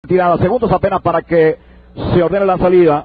tirada, segundos apenas para que se ordene la salida.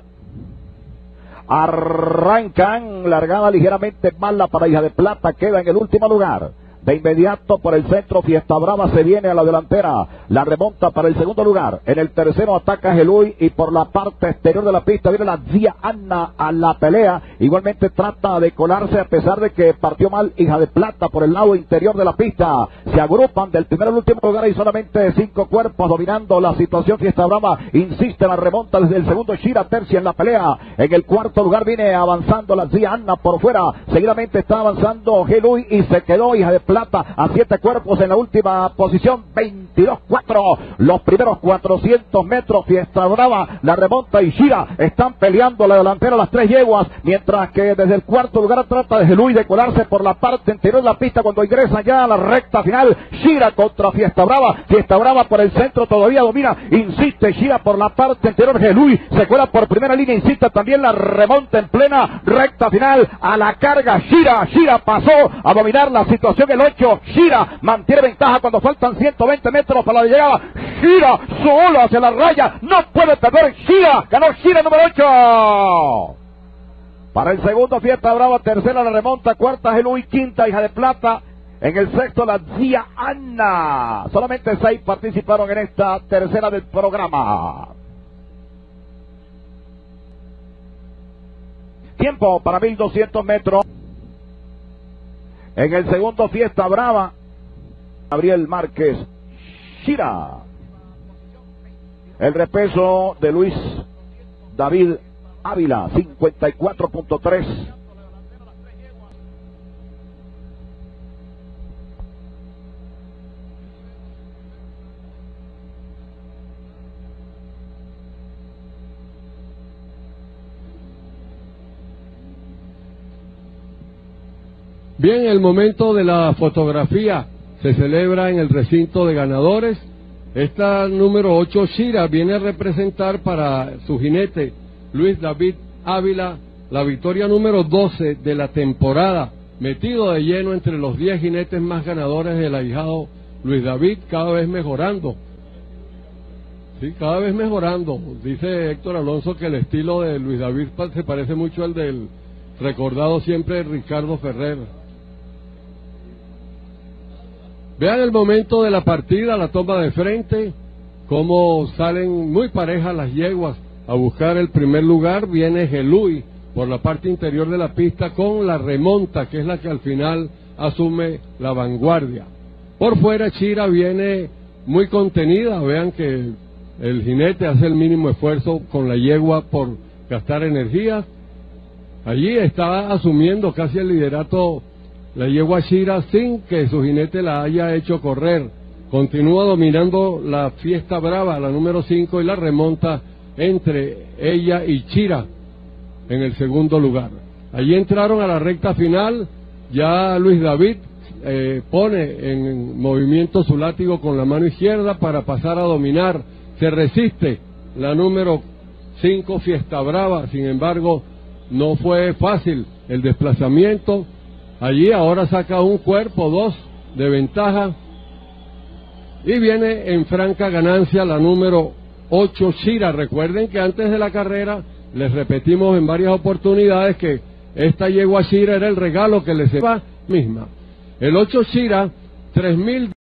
Arrancan, largada ligeramente mala para Hija de Plata, queda en el último lugar. De inmediato por el centro Fiesta Brava se viene a la delantera, la remonta para el segundo lugar. En el tercero ataca Geluy y por la parte exterior de la pista viene la Zia Anna a la pelea. Igualmente trata de colarse a pesar de que partió mal Hija de Plata por el lado interior de la pista. Se agrupan del primero al último lugar y solamente 5 cuerpos dominando la situación. Fiesta Brava insiste en la remonta desde el segundo. Shira tercia en la pelea. En el cuarto lugar viene avanzando la Zia Anna por fuera. Seguidamente está avanzando Geluy y se quedó Hija de Plata a 7 cuerpos en la última posición, 22-4, los primeros 400 metros, Fiesta Brava, la remonta y Shira están peleando la delantera las 3 yeguas, mientras que desde el cuarto lugar trata de Geluy de colarse por la parte interior de la pista cuando ingresa ya a la recta final. Shira contra Fiesta Brava por el centro todavía domina, insiste Shira por la parte interior, Geluy se cuela por primera línea, insiste también la remonta en plena recta final, a la carga Shira pasó a dominar la situación, el 8, Shira mantiene ventaja cuando faltan 120 metros para la llegada. Shira solo hacia la raya, no puede perder Shira, ganó Shira número 8. Para el segundo Fiesta Brava, tercera la remonta, cuarta Geluy, quinta Hija de Plata, en el sexto la Zia Anna. Solamente 6 participaron en esta tercera del programa. Tiempo para 1200 metros. En el segundo Fiesta Brava, Gabriel Márquez, Shira. El repeso de Luis David Ávila, 54.3. Bien, el momento de la fotografía se celebra en el recinto de ganadores. Esta número 8, Shira, viene a representar para su jinete Luis David Ávila la victoria número 12 de la temporada, metido de lleno entre los 10 jinetes más ganadores del ahijado Luis David, cada vez mejorando. Sí, cada vez mejorando. Dice Héctor Alonso que el estilo de Luis David se parece mucho al del recordado siempre Ricardo Ferrer. Vean el momento de la partida, la toma de frente, cómo salen muy parejas las yeguas a buscar el primer lugar. Viene Geluy por la parte interior de la pista con la remonta, que es la que al final asume la vanguardia. Por fuera Shira viene muy contenida, vean que el jinete hace el mínimo esfuerzo con la yegua por gastar energía. Allí está asumiendo casi el liderato la yegua Shira sin que su jinete la haya hecho correr. Continúa dominando la Fiesta Brava, la número 5, y la remonta entre ella y Shira en el segundo lugar. Allí entraron a la recta final, ya Luis David pone en movimiento su látigo con la mano izquierda para pasar a dominar. Se resiste la número 5 Fiesta Brava, sin embargo no fue fácil el desplazamiento. Allí ahora saca un cuerpo, 2 de ventaja, y viene en franca ganancia la número 8 Shira. Recuerden que antes de la carrera les repetimos en varias oportunidades que esta yegua Shira era el regalo que les lleva misma. El 8 Shira, 3000